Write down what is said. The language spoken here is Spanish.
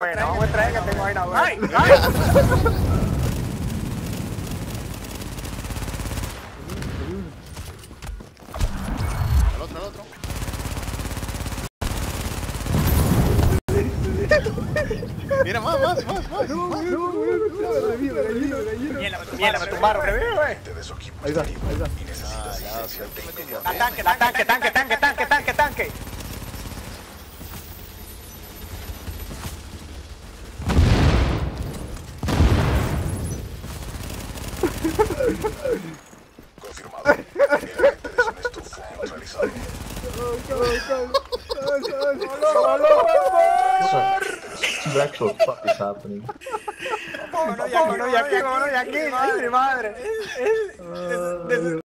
Bueno, vamos a traer que tengo ahí la buena. ¡Ay! ¡Ay! El otro. Mira, más. Mierda, me tumbaron, revive, güey. Ahí está. Tanque. Confirmado. El agente de Sunesto fue neutralizado. Black the fuck is happening? Vámonos de aquí, vámonos de aquí. Ay, mi madre.